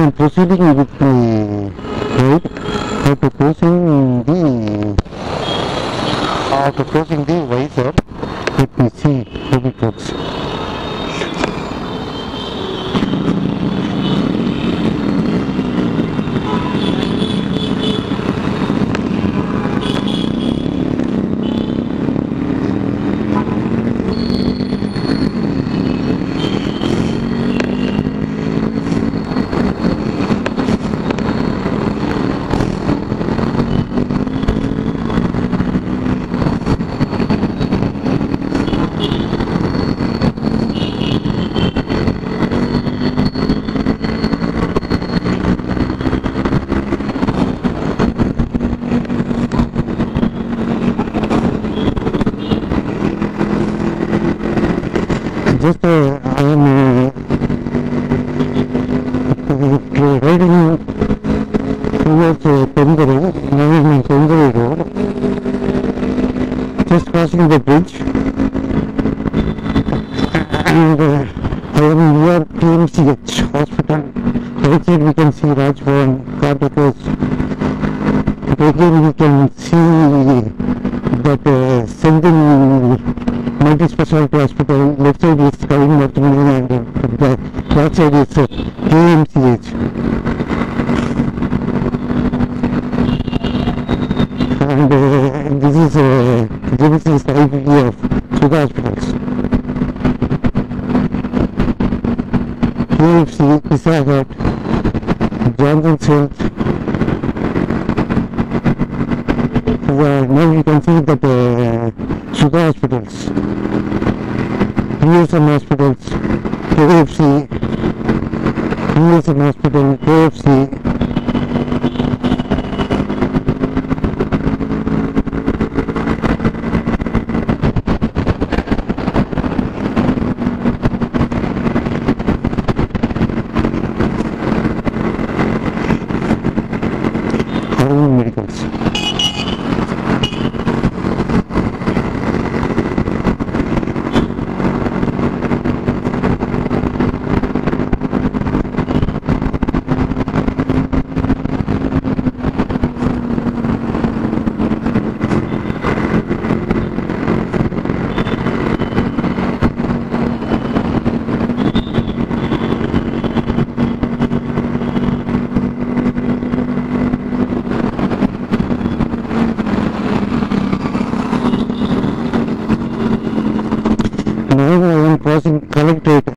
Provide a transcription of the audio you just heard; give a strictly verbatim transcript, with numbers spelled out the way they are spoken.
am proceeding with the ride after closing the after closing the visor. Let me see how it works. Just uh, I am uh, riding towards uh, Pendari, now Pendari road, just crossing the bridge, and uh, I am near P M C H hospital. Outside we can see Rajbhavan, cartakers, but again we can see that uh, sending multi-specialty hospital. Left side is Kavin Martini and the right side is uh, K M C H. And uh, this is uh, Genesis I P V of Suga Hospitals. K M C, Pizza Hut, Johnson's Health. Uh, now you can see that uh, Suga Hospitals, P S M Hospitals, K F C, P S M Hospital, K F C. Harvard Medicals. Now I am crossing collectorate.